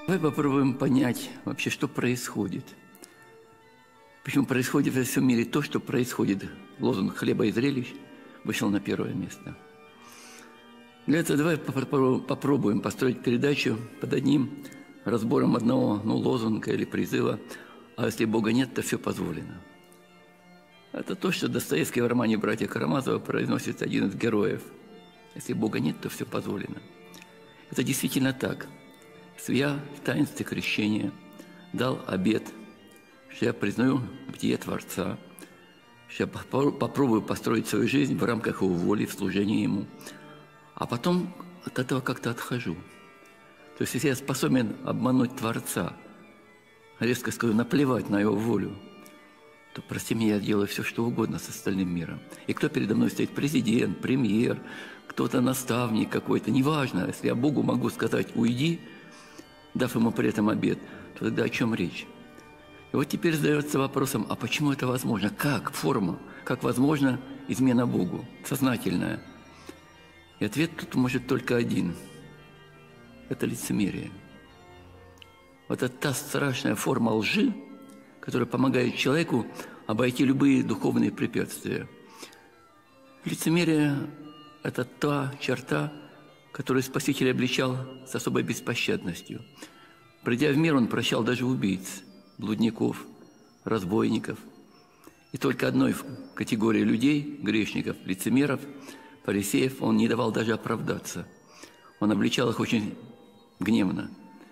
Давай попробуем понять вообще, что происходит. Почему происходит во всем мире то, что происходит. Лозунг «Хлеба и зрелищ» вышел на первое место. Для этого давай попробуем построить передачу под одним разбором одного лозунга или призыва «А если Бога нет, то все позволено». Это то, что Достоевский в романе «Братья Карамазовы» произносит один из героев. Если Бога нет, то все позволено. Это действительно так. Если я в таинстве крещения дал обет, что я признаю бытие Творца, что я попробую построить свою жизнь в рамках Его воли, в служении Ему, а потом от этого как-то отхожу. То есть, если я способен обмануть Творца, резко скажу, наплевать на Его волю, то, прости меня, я делаю все, что угодно с остальным миром. И кто передо мной стоит? Президент, премьер, кто-то наставник какой-то, неважно. Если я Богу могу сказать «уйди», дав Ему при этом обет, то тогда о чем речь? И вот теперь задается вопросом, а почему это возможно? Как? Форма? Как возможно измена Богу? Сознательная. И ответ тут может только один. Это лицемерие. Вот это та страшная форма лжи, которая помогает человеку обойти любые духовные препятствия. Лицемерие – это та черта, которую Спаситель обличал с особой беспощадностью. Придя в мир, Он прощал даже убийц, блудников, разбойников. И только одной категории людей, грешников, лицемеров, фарисеев, Он не давал даже оправдаться. Он обличал их очень гневно.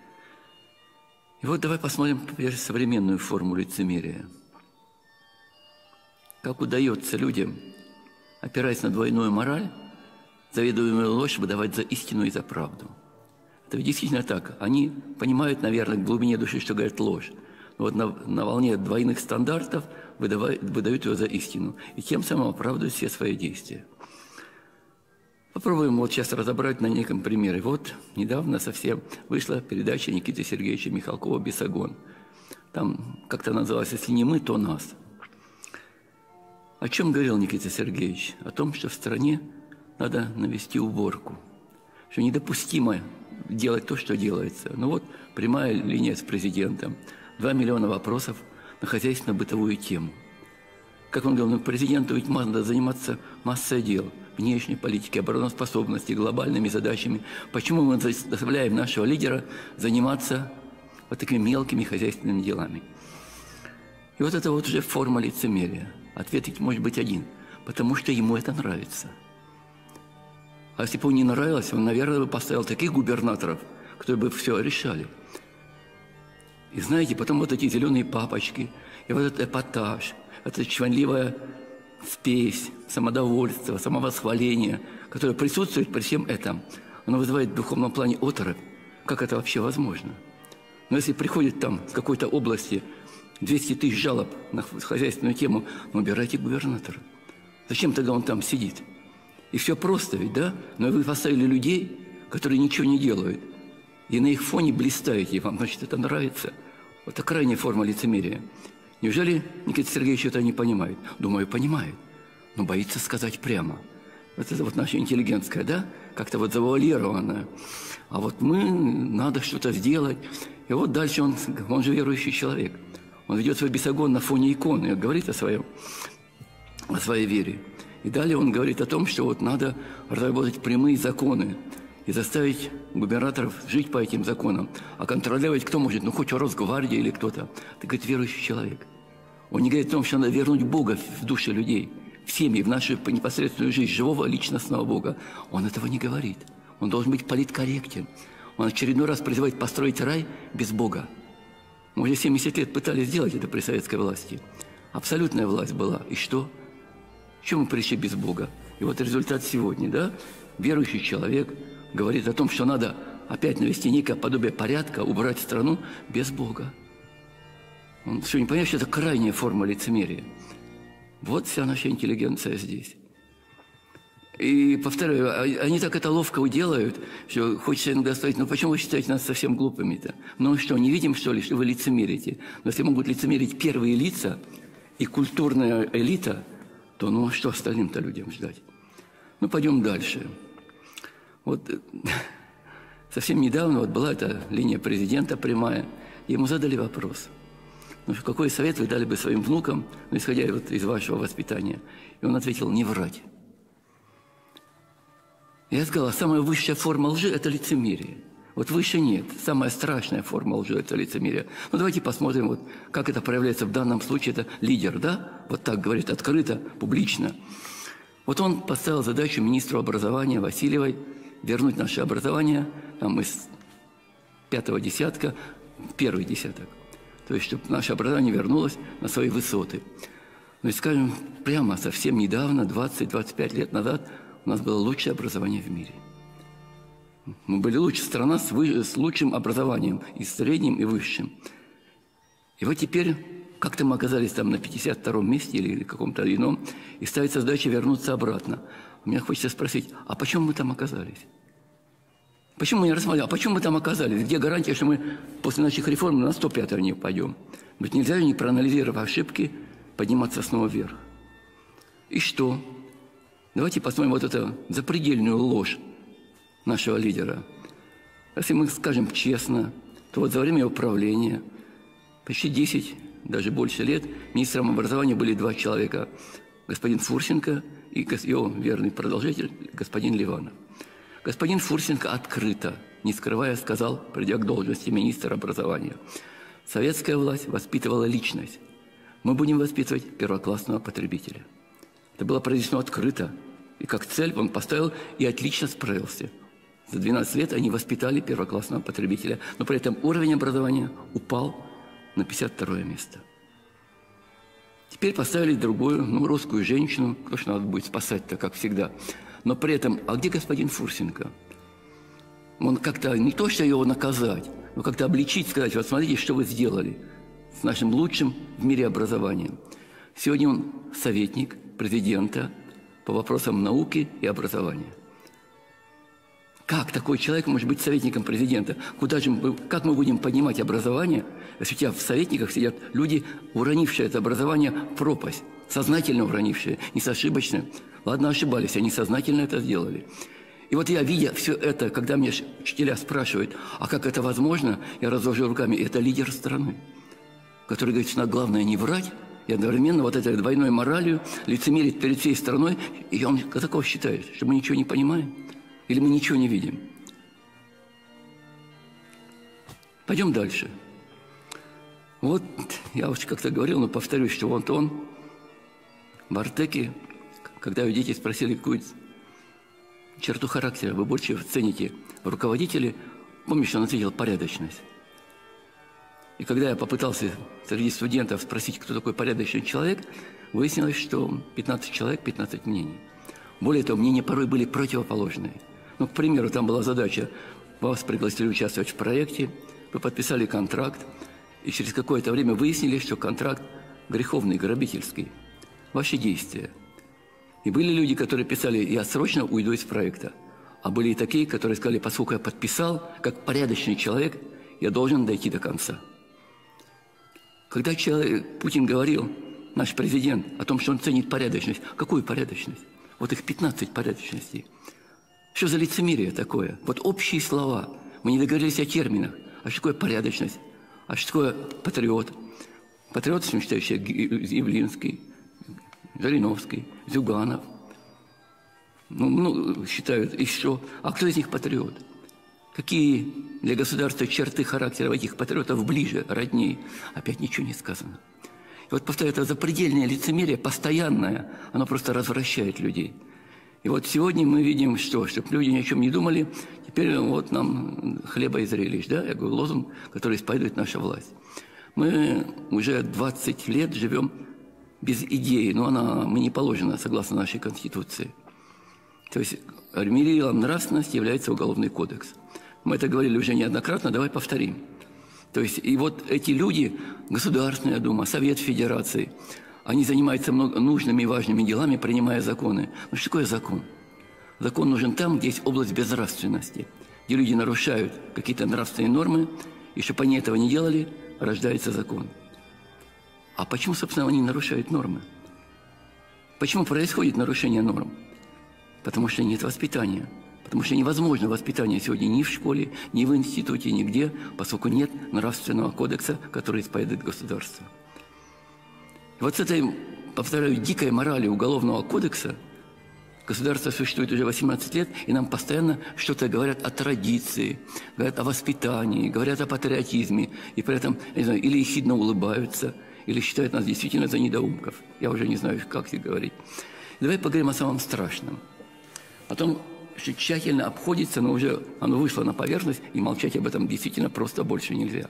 И вот давай посмотрим теперь современную форму лицемерия. Как удается людям, опираясь на двойную мораль, заведомую ложь выдавать за истину и за правду. Это ведь действительно так. Они понимают, наверное, в глубине души, что говорят ложь. Но вот на волне двойных стандартов выдают ее за истину. И тем самым оправдывают все свои действия. Попробуем вот сейчас разобрать на неком примере. Вот недавно совсем вышла передача Никиты Сергеевича Михалкова «Бесогон». Там как-то называлось «Если не мы, то нас». О чем говорил Никита Сергеевич? О том, что в стране надо навести уборку, что недопустимо делать то, что делается. Ну вот прямая линия с президентом. 2 миллиона вопросов на хозяйственно-бытовую тему. Как он говорил, президенту ведь надо заниматься массой дел. Внешней политики, обороноспособности, глобальными задачами. Почему мы заставляем нашего лидера заниматься вот такими мелкими хозяйственными делами? И вот это вот уже форма лицемерия. Ответ ведь может быть один. Потому что ему это нравится. А если бы ему не нравилось, он, наверное, бы поставил таких губернаторов, которые бы все решали. И знаете, потом вот эти зеленые папочки, и вот этот эпатаж, это чванливая спесь, самодовольство, самовосхваление, которое присутствует при всем этом, оно вызывает в духовном плане оторопь. Как это вообще возможно? Но если приходит там с какой-то области 200 тысяч жалоб на хозяйственную тему, ну, убирайте губернатора. Зачем тогда он там сидит? И все просто ведь, да? Но вы поставили людей, которые ничего не делают, и на их фоне блистаете, и вам, значит, это нравится. Вот это крайняя форма лицемерия. Неужели Никита Сергеевич это не понимает? Думаю, понимает, но боится сказать прямо. Вот это вот наша интеллигентская, да? Как-то вот завуалированная. А вот надо что-то сделать. И вот дальше он же верующий человек. Он ведет свой бесогон на фоне иконы, говорит о своей вере. И далее он говорит о том, что вот надо разработать прямые законы и заставить губернаторов жить по этим законам. А контролировать кто может? Ну, хоть Росгвардия или кто-то. Это, говорит, верующий человек. Он не говорит о том, что надо вернуть Бога в души людей, в семьи, в нашу непосредственную жизнь, живого личностного Бога. Он этого не говорит. Он должен быть политкорректен. Он очередной раз призывает построить рай без Бога. Мы уже 70 лет пытались сделать это при советской власти. Абсолютная власть была. И что? К чему мы пришли без Бога? И вот результат сегодня, да? Верующий человек говорит о том, что надо опять навести некое подобие порядка, убрать страну без Бога. Он что, не понимает, что это крайняя форма лицемерия? Вот вся наша интеллигенция здесь. И, повторяю, они так это ловко делают, что хочется иногда сказать, ну почему вы считаете нас совсем глупыми-то? Ну что, не видим, что ли, что вы лицемерите? Но если могут лицемерить первые лица и культурная элита, то ну что остальным-то людям ждать? Ну, пойдем дальше. Вот совсем недавно вот была эта линия президента прямая, и ему задали вопрос. Ну, какой совет вы дали бы своим внукам, ну, исходя вот из вашего воспитания? И он ответил: не врать. Я сказал, самая высшая форма лжи – это лицемерие. Вот выше нет. Самая страшная форма лжи – это лицемерие. Ну, давайте посмотрим, вот, как это проявляется в данном случае. Это лидер, да? Вот так говорит открыто, публично. Вот он поставил задачу министру образования Васильевой вернуть наше образование там, из 5-го десятка в 1-й десяток. То есть, чтобы наше образование вернулось на свои высоты. Ну и скажем прямо, совсем недавно, 20-25 лет назад, у нас было лучшее образование в мире. Мы были лучшая страна с лучшим образованием, и средним, и высшим. И вот теперь как-то мы оказались там на 52-м месте или каком-то ином, и ставится задача вернуться обратно. Мне хочется спросить, а почему мы там оказались? Почему мы не рассмотрели, а почему мы там оказались? Где гарантия, что мы после наших реформ на 105-й не пойдем? Ведь нельзя же, не проанализировав ошибки, подниматься снова вверх. И что? Давайте посмотрим вот эту запредельную ложь нашего лидера. Если мы скажем честно, то вот за время его правления почти 10, даже больше лет, министром образования были 2 человека. Господин Фурсенко и его верный продолжатель, господин Ливанов. Господин Фурсенко открыто, не скрывая, сказал, придя к должности министра образования: советская власть воспитывала личность. Мы будем воспитывать первоклассного потребителя. Это было произнесено открыто. И как цель он поставил и отлично справился. За 12 лет они воспитали первоклассного потребителя. Но при этом уровень образования упал на 52-е место. Теперь поставили другую, русскую женщину. Кто ж надо будет спасать-то, как всегда. Но при этом, а где господин Фурсенко? Он как-то, не то что его наказать, но как-то обличить, сказать: вот смотрите, что вы сделали с нашим лучшим в мире образованием. Сегодня он советник президента по вопросам науки и образования. Как такой человек может быть советником президента? Как мы будем поднимать образование, если у тебя в советниках сидят люди, уронившие это образование в пропасть, сознательно уронившие, не ошибочно. Ладно, ошибались, они сознательно это сделали. И вот я, видя все это, когда мне учителя спрашивают, а как это возможно, я развожу руками: это лидер страны, который говорит, что главное не врать, и одновременно вот этой двойной моралью лицемерить перед всей страной. И он такого считает, что мы ничего не понимаем или мы ничего не видим. Пойдем дальше. Вот я уже как-то говорил, но повторюсь, что вот он в Артеке, когда его дети спросили, какую черту характера вы больше цените в руководителе, помнишь, он ответил: порядочность. И когда я попытался среди студентов спросить, кто такой порядочный человек, выяснилось, что 15 человек, 15 мнений. Более того, мнения порой были противоположные. Ну, к примеру, там была задача: вас пригласили участвовать в проекте, вы подписали контракт, и через какое-то время выяснили, что контракт греховный, грабительский. Ваши действия. И были люди, которые писали: я срочно уйду из проекта. А были и такие, которые сказали: поскольку я подписал, как порядочный человек, я должен дойти до конца. Когда Путин говорил, наш президент, о том, что он ценит порядочность, какую порядочность? Вот их 15 порядочностей. Что за лицемерие такое? Вот общие слова. Мы не договорились о терминах. А что такое порядочность? А что такое патриот? Патриот, считающий Явлинский, Жириновский, Зюганов. Считают, и что? А кто из них патриот? Какие для государства черты характера этих патриотов ближе, родней? Опять ничего не сказано. И вот, повторяю, это запредельное лицемерие, постоянное, оно просто развращает людей. И вот сегодня мы видим, что, чтобы люди ни о чем не думали, теперь вот нам хлеба и зрелищ, да, я говорю, лозунг, который исповедует наша власть. Мы уже 20 лет живем без идеи, но мы не положена согласно нашей Конституции. То есть мерилом нравственности является Уголовный кодекс. Мы это говорили уже неоднократно, давай повторим. То есть и вот эти люди, Государственная Дума, Совет Федерации, они занимаются нужными и важными делами, принимая законы. Но что такое закон? Закон нужен там, где есть область безнравственности, где люди нарушают какие-то нравственные нормы, и чтобы они этого не делали, рождается закон. А почему, собственно, они нарушают нормы? Почему происходит нарушение норм? Потому что нет воспитания. Потому что невозможно воспитание сегодня ни в школе, ни в институте, нигде, поскольку нет нравственного кодекса, который исповедует государство. И вот с этой, повторяю, дикой морали уголовного кодекса государство существует уже 18 лет, и нам постоянно что-то говорят о традиции, говорят о воспитании, говорят о патриотизме, и при этом, я не знаю, или ехидно улыбаются, или считают нас действительно за недоумков. Я уже не знаю, как их говорить. И давай поговорим о самом страшном. О том, что тщательно обходится, но уже оно вышло на поверхность, и молчать об этом действительно просто больше нельзя.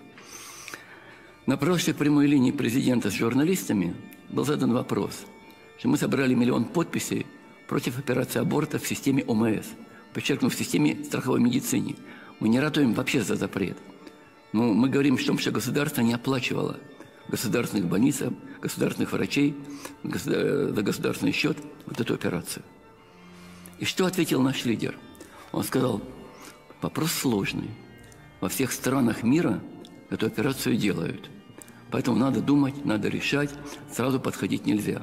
На прошлой прямой линии президента с журналистами был задан вопрос, что мы собрали 1 миллион подписей против операции аборта в системе ОМС, подчеркну, в системе страховой медицины. Мы не ратуем вообще за запрет. Но мы говорим о том, что государство не оплачивало государственных больниц, государственных врачей за государственный счет вот эту операцию. И что ответил наш лидер? Он сказал, вопрос сложный. Во всех странах мира эту операцию делают. Поэтому надо думать, надо решать, сразу подходить нельзя.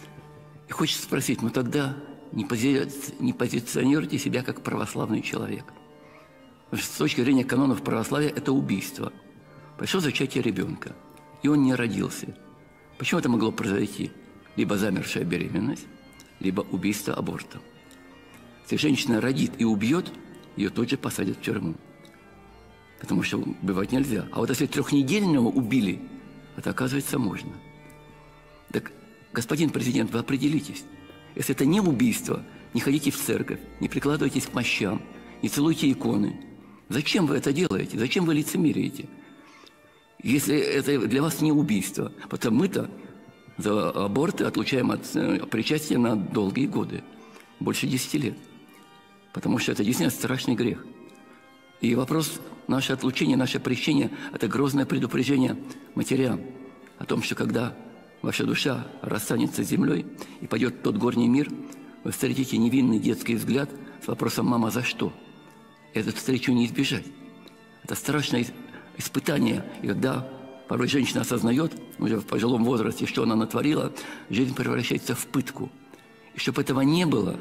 И хочется спросить, ну тогда не позиционируйте себя как православный человек. Потому что с точки зрения канонов православия это убийство. Пришло зачатие ребенка, и он не родился. Почему это могло произойти? Либо замершая беременность, либо убийство абортом. Если женщина родит и убьет, ее тут же посадят в тюрьму. Потому что убивать нельзя. А вот если 3-недельного убили, это, оказывается, можно. Так, господин президент, вы определитесь. Если это не убийство, не ходите в церковь, не прикладывайтесь к мощам, не целуйте иконы. Зачем вы это делаете? Зачем вы лицемерите? Если это для вас не убийство, потому мы-то за аборты отлучаем от причастия на долгие годы, больше 10 лет. Потому что это действительно страшный грех. И вопрос, наше отлучение, наше прещение – это грозное предупреждение матерям о том, что когда ваша душа расстанется с землей и пойдет в тот горний мир, вы встретите невинный детский взгляд с вопросом «мама, за что?». Эту встречу не избежать. Это страшное испытание. И когда порой женщина осознает, уже в пожилом возрасте, что она натворила, жизнь превращается в пытку. И чтобы этого не было,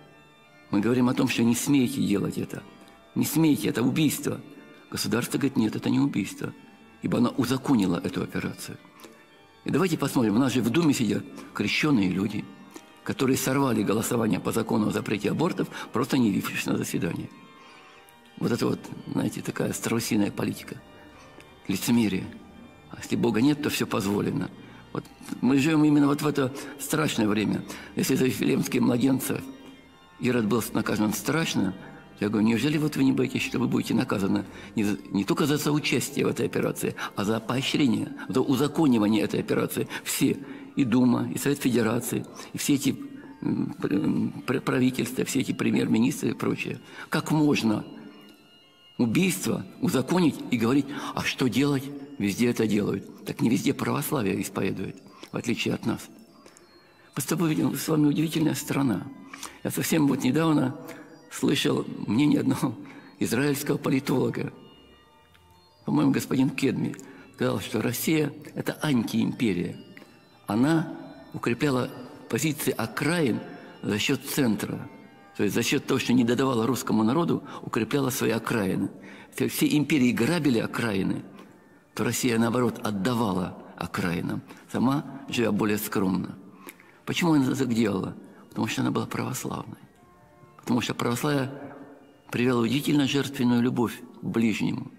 мы говорим о том, что не смейте делать это. Не смейте, это убийство. Государство говорит, нет, это не убийство, ибо оно узаконило эту операцию. И давайте посмотрим, у нас же в Думе сидят крещенные люди, которые сорвали голосование по закону о запрете абортов, просто не явившись на заседание. Вот это вот, знаете, такая страусиная политика. Лицемерие. А если Бога нет, то все позволено. Вот мы живем именно вот в это страшное время. Если за вифлеемские младенцы Ирод был наказан страшно, я говорю, неужели вот вы не боитесь, что вы будете наказаны не только за соучастие в этой операции, а за поощрение, за узаконивание этой операции. Все, и Дума, и Совет Федерации, и все эти правительства, все эти премьер-министры и прочее. Как можно убийство узаконить и говорить, а что делать? Везде это делают. Так не везде православие исповедует, в отличие от нас. Мы с вами удивительная страна. Я совсем вот недавно слышал мнение одного израильского политолога, по-моему, господин Кедми, сказал, что Россия – это антиимперия. Она укрепляла позиции окраин за счет центра. То есть за счет того, что не додавала русскому народу, укрепляла свои окраины. Если все империи грабили окраины, то Россия, наоборот, отдавала окраинам, сама живя более скромно. Почему она так делала? Потому что она была православной. Потому что православие привело удивительно жертвенную любовь к ближнему.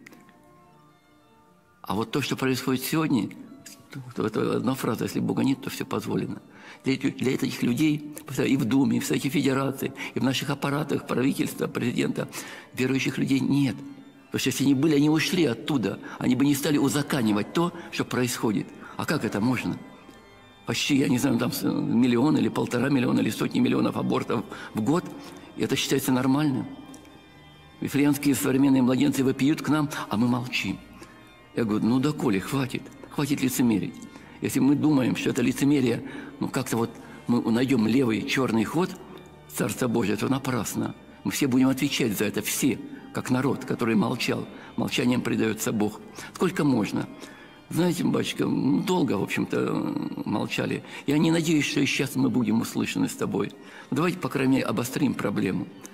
А вот то, что происходит сегодня, это одна фраза, если Бога нет, то все позволено. Для этих людей, и в Думе, и в Совете Федерации, и в наших аппаратах правительства, президента, верующих людей нет. Потому что если они были, они ушли оттуда. Они бы не стали узаканивать то, что происходит. А как это можно? Почти, я не знаю, там 1 миллион или 1,5 миллиона или сотни миллионов абортов в год. И это считается нормальным. Вифлеемские современные младенцы вопиют к нам, а мы молчим. Я говорю, ну доколе, хватит лицемерить. Если мы думаем, что это лицемерие, ну как-то вот мы найдем левый черный ход Царства Божия, то напрасно. Мы все будем отвечать за это, все, как народ, который молчал. Молчанием предается Бог. Сколько можно? Знаете, батюшка, долго, в общем-то, молчали. Я не надеюсь, что и сейчас мы будем услышаны с тобой. Давайте, по крайней мере, обострим проблему.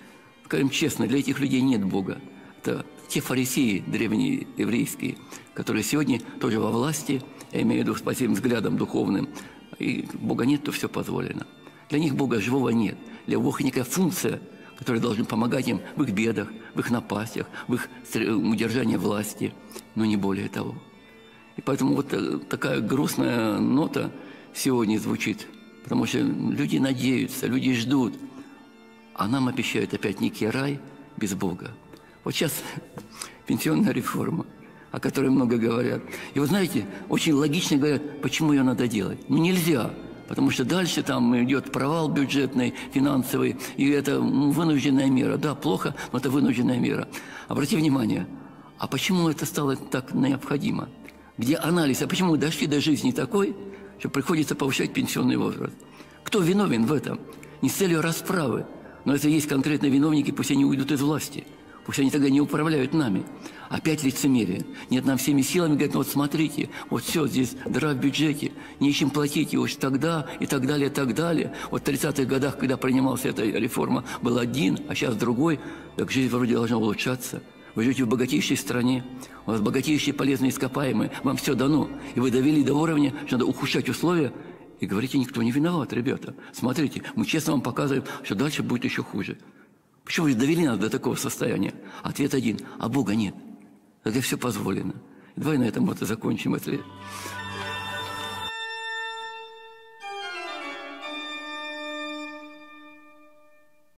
Скажем честно, для этих людей нет Бога. Это те фарисеи древние еврейские, которые сегодня тоже во власти, я имею в виду по своим взглядам духовным, и Бога нет, то все позволено. Для них Бога живого нет. Для Бога некая функция, которая должна помогать им в их бедах, в их напастях, в их удержании власти, но не более того. И поэтому вот такая грустная нота сегодня звучит, потому что люди надеются, люди ждут, а нам обещают опять некий рай без Бога. Вот сейчас пенсионная реформа, о которой много говорят. И вы знаете, очень логично говорят, почему ее надо делать. Ну нельзя, потому что дальше там идет провал бюджетный, финансовый, и это вынужденная мера. Да, плохо, но это вынужденная мера. Обратите внимание, а почему это стало так необходимо? Где анализ, а почему мы дошли до жизни такой, что приходится повышать пенсионный возраст? Кто виновен в этом? Не с целью расправы, но если есть конкретные виновники, пусть они уйдут из власти. Пусть они тогда не управляют нами. Опять лицемерие. Нет, нам всеми силами говорят, ну вот смотрите, вот все, здесь дыра в бюджете, нечем платить, и уж тогда, и так далее, и так далее. Вот в 30-х годах, когда принималась эта реформа, был один, а сейчас другой. Так жизнь вроде должна улучшаться. Вы живете в богатейшей стране, у вас богатейшие полезные ископаемые, вам все дано. И вы довели до уровня, что надо ухудшать условия, и говорите, никто не виноват, ребята. Смотрите, мы честно вам показываем, что дальше будет еще хуже. Почему вы довели нас до такого состояния? Ответ один. А Бога нет. Тогда все позволено. Давай на этом вот и закончим.